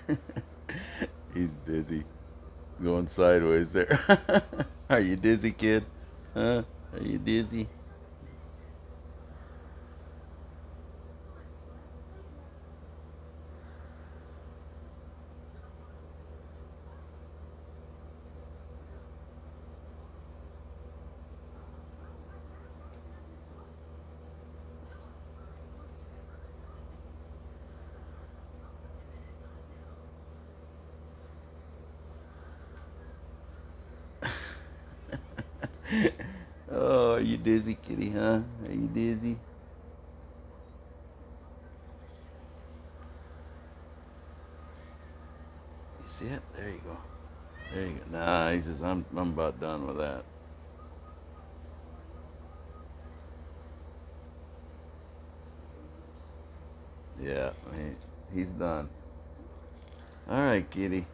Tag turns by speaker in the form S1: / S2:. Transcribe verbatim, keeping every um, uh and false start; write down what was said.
S1: He's dizzy. Going sideways there. Are you dizzy, kid? Huh? Are you dizzy? Oh, are you dizzy, kitty, huh? Are you dizzy? You see it? There you go. There you go. Nah, he says, I'm, I'm about done with that. Yeah, he, he's done. All right, kitty.